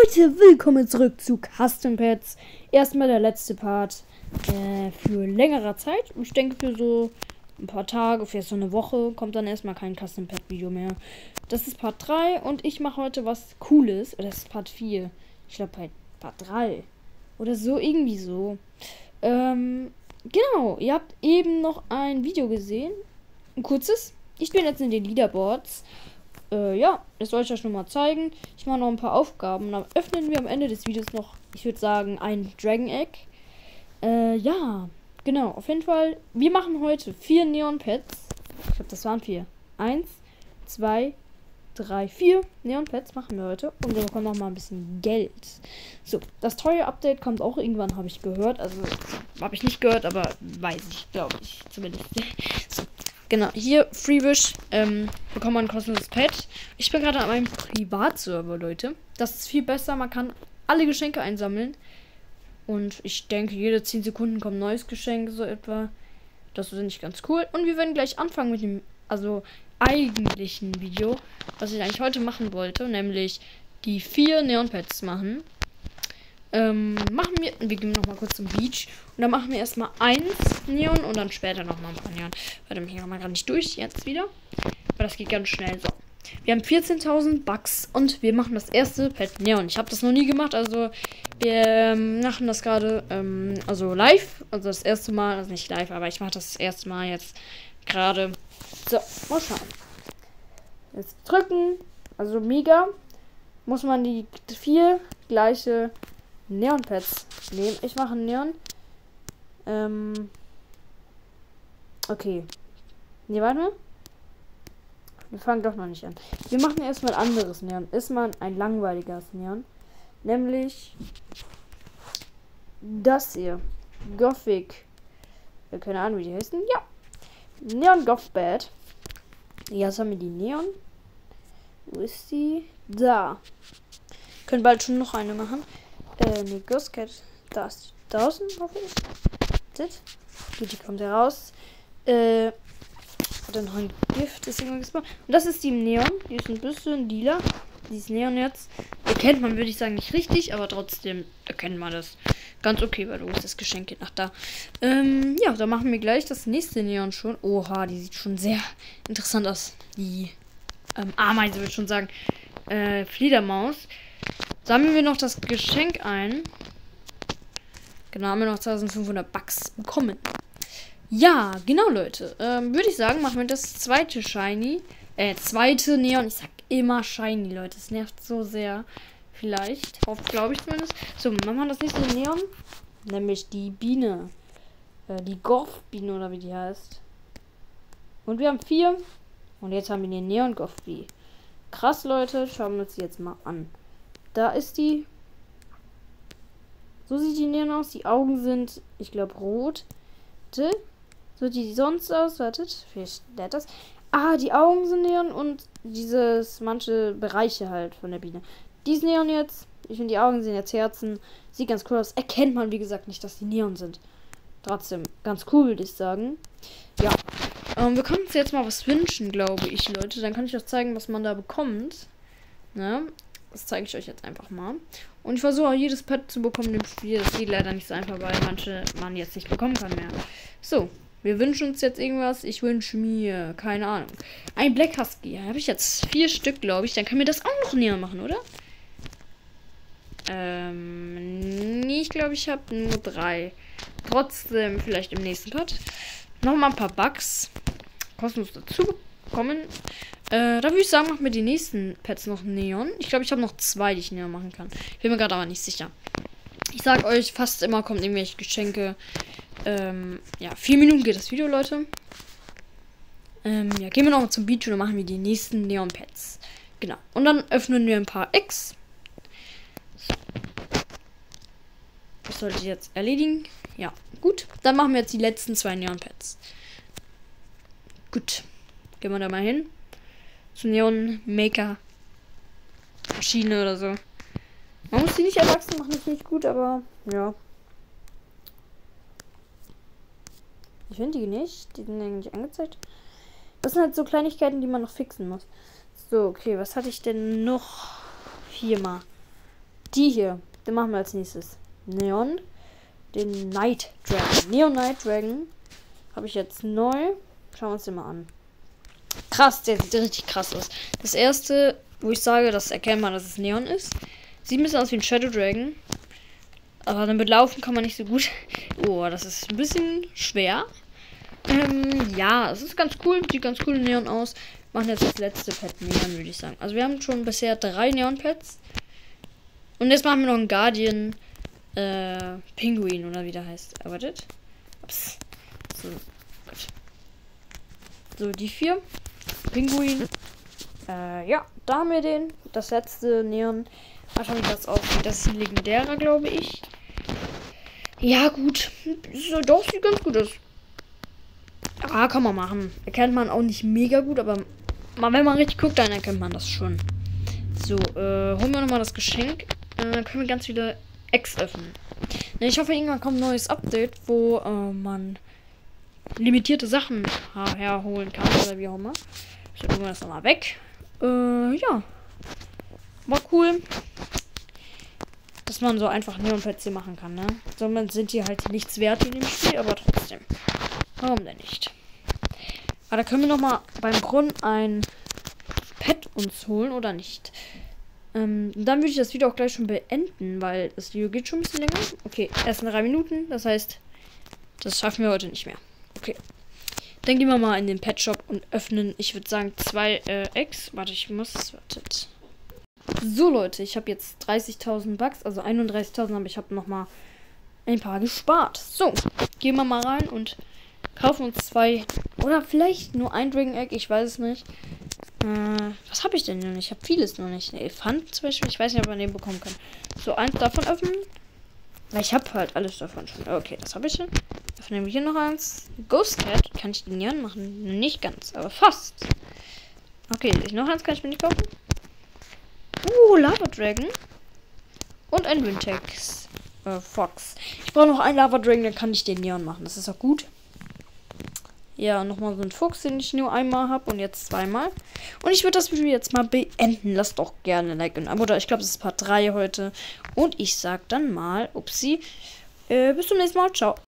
Leute, willkommen zurück zu Custom Pets. Erstmal der letzte Part für längere Zeit. Ich denke für so ein paar Tage, für so eine Woche kommt dann erstmal kein Custom Pet Video mehr. Das ist Part 3 und ich mache heute was Cooles. Oder das ist Part 4. Ich glaube bei Part 3. Oder so, irgendwie so. Genau, ihr habt eben noch ein Video gesehen. Ein kurzes. Ich bin jetzt in den Leaderboards. Ja, das soll ich euch schon mal zeigen. Ich mache noch ein paar Aufgaben. Dann öffnen wir am Ende des Videos noch, ich würde sagen, ein Dragon Egg. Ja, genau. Auf jeden Fall, wir machen heute 4 Neon Pets. Ich glaube, das waren 4. 1, 2, 3, 4 Neon Pets machen wir heute. Und wir bekommen noch mal ein bisschen Geld. So, das teure Update kommt auch irgendwann, habe ich gehört. Also, habe ich nicht gehört, aber weiß ich, glaube ich zumindest. So. Genau, hier Freewish bekommt man ein kostenloses Pet. Ich bin gerade an meinem Privatserver, Leute. Das ist viel besser, man kann alle Geschenke einsammeln. Und ich denke, jede 10 Sekunden kommt ein neues Geschenk, so etwa. Das finde ich ganz cool. Und wir werden gleich anfangen mit dem, eigentlichen Video, was ich eigentlich heute machen wollte. Nämlich die 4 Neon Pets machen. Wir gehen nochmal kurz zum Beach. Und dann machen wir erstmal 1 Neon und dann später nochmal ein paar Neon. Warte, mich nochmal gerade nicht durch, jetzt wieder. Aber das geht ganz schnell. So. Wir haben 14.000 Bucks und wir machen das erste Pet Neon. Ich habe das noch nie gemacht, also wir machen das gerade, live. Also das erste Mal, also nicht live, aber ich mache das erste Mal jetzt gerade. So, mal schauen. Jetzt drücken, also mega. Muss man die 4 gleiche Neon-Pads nehmen. Ich mache Neon. Okay. Ne, warte mal. Wir fangen doch noch nicht an. Wir machen erstmal ein anderes Neon. Erstmal ein langweiliges Neon. Nämlich das hier. Gothic. Keine Ahnung, wie die heißen. Ja. Neon Goth Bad. Jetzt haben wir die Neon. Wo ist die? Da. Können bald schon noch eine machen. Ne, Ghost Cat. Da ist die 1000, hoffe ich. Das. Gut, die kommt heraus. Dann noch ein Gift ist irgendwann gespawnt. Und das ist die Neon. Die ist ein bisschen lila. Die ist Neon jetzt. Erkennt man, würde ich sagen, nicht richtig, aber trotzdem erkennt man das ganz okay, weil du ist das Geschenk geht nach da. Ja, da machen wir gleich das nächste Neon schon. Oha, die sieht schon sehr interessant aus. Die Ameise, würde ich schon sagen. Fledermaus. Sammeln wir noch das Geschenk ein. Genau, haben wir noch 1500 Bucks bekommen. Ja, genau, Leute. Würde ich sagen, machen wir das zweite Shiny. Zweite Neon. Ich sag immer Shiny, Leute. Das nervt so sehr. Vielleicht. Glaube ich zumindest. So, machen wir das nächste Neon. Nämlich die Biene. Die Goth-Biene oder wie die heißt. Und wir haben 4. Und jetzt haben wir den Neon Goth-Bee. Krass, Leute. Schauen wir uns die jetzt mal an. Da ist die. So sieht die Neon aus. Die Augen sind, ich glaube, rot. So sieht die sonst aus. Wartet. Vielleicht lädt das. Ah, die Augen sind Neon und manche Bereiche halt von der Biene. Die ist Neon jetzt. Ich finde, die Augen sind jetzt Herzen. Sieht ganz cool aus. Erkennt man, wie gesagt, nicht, dass die Neon sind. Trotzdem ganz cool, würde ich sagen. Ja. Wir können uns jetzt mal was wünschen, glaube ich, Leute. Dann kann ich euch zeigen, was man da bekommt. Ne? Das zeige ich euch jetzt einfach mal. Und ich versuche auch jedes Pet zu bekommen im Spiel. Das geht leider nicht so einfach, weil manche man jetzt nicht bekommen kann mehr. So, wir wünschen uns jetzt irgendwas. Ich wünsche mir, keine Ahnung, ein Black Husky. Habe ich jetzt 4 Stück, glaube ich. Dann können wir das auch noch näher machen, oder? Nee, ich glaube, ich habe nur 3. Trotzdem, vielleicht im nächsten Part. Nochmal ein paar Bugs. Kostenlos dazu bekommen. Da würde ich sagen, machen wir die nächsten Pets noch Neon. Ich glaube, ich habe noch 2, die ich Neon machen kann. Ich bin mir gerade aber nicht sicher. Ich sage euch, fast immer kommen irgendwelche Geschenke. Ja, 4 Minuten geht das Video, Leute. Ja, gehen wir noch mal zum Beach und dann machen wir die nächsten Neon Pets. Genau. Und dann öffnen wir ein paar Eggs. So. Das sollte ich jetzt erledigen. Ja, gut. Dann machen wir jetzt die letzten 2 Neon Pets. Gut. Gehen wir da mal hin. Zu Neon Maker Maschine oder so. Man muss die nicht erwachsen machen, ist nicht gut, aber ja. Ich finde die nicht. Die sind eigentlich angezeigt. Das sind halt so Kleinigkeiten, die man noch fixen muss. So, okay, was hatte ich denn noch? 4 mal. Die hier. Den machen wir als nächstes. Neon. Den Night Dragon. Neon Night Dragon. Habe ich jetzt neu. Schauen wir uns den mal an. Krass, der sieht richtig krass aus. Das erste, wo ich sage, das erkennt man, dass es Neon ist. Sieht ein bisschen aus wie ein Shadow Dragon. Aber damit laufen kann man nicht so gut. Oh, das ist ein bisschen schwer. Ja, es ist ganz cool. Sieht ganz cool in Neon aus. Machen jetzt das letzte Pet Neon, würde ich sagen. Also wir haben schon bisher 3 Neon-Pets. Und jetzt machen wir noch einen Guardian Pinguin oder wie der heißt. Wartet. Ups. So, gut. So, die 4. Pinguin. Ja, da haben wir den. Das letzte Neon. Mal schauen, wie das aussieht. Das ist ein legendärer, glaube ich. Ja, gut. So, doch, sieht ganz gut aus. Ah, kann man machen. Erkennt man auch nicht mega gut, aber wenn man richtig guckt, dann erkennt man das schon. So, holen wir nochmal das Geschenk. Dann können wir ganz viele Eggs öffnen. Ich hoffe, irgendwann kommt ein neues Update, wo man limitierte Sachen herholen kann oder wie auch immer. So, tun wir das nochmal weg. Ja. War cool. Dass man so einfach Neon-Pets hier machen kann, ne? Sondern sind die halt nichts wert in dem Spiel, aber trotzdem. Warum denn nicht? Aber da können wir nochmal beim Brunnen ein Pet uns holen, oder nicht? Dann würde ich das Video auch gleich schon beenden, weil das Video geht schon ein bisschen länger. Okay, erst in 3 Minuten. Das heißt, das schaffen wir heute nicht mehr. Okay. Dann gehen wir mal in den Pet Shop und öffnen, ich würde sagen, 2 Eggs. Warte, wartet. So, Leute, ich habe jetzt 30.000 Bucks, also 31.000, aber ich habe nochmal ein paar gespart. So, gehen wir mal rein und kaufen uns 2 oder vielleicht nur ein Dragon Egg, ich weiß es nicht. Was habe ich denn noch nicht? Ich habe vieles noch nicht. Ein Elefant zum Beispiel, ich weiß nicht, ob man den bekommen kann. So, eins davon öffnen. Weil ich habe halt alles davon schon. Okay, das habe ich schon. Öffnen wir hier noch eins. Ghost Cat, kann ich den Neon machen? Nicht ganz, aber fast. Okay, noch eins kann ich mir nicht kaufen. Lava Dragon. Und ein Wintex Fox. Ich brauche noch einen Lava Dragon, dann kann ich den Neon machen. Das ist auch gut. Ja, nochmal so ein Fuchs, den ich nur einmal habe und jetzt 2-mal. Und ich würde das Video jetzt mal beenden. Lasst doch gerne ein Like und ein Abo da. Ich glaube, das ist Part 3 heute. Und ich sag dann mal, upsi, bis zum nächsten Mal. Ciao.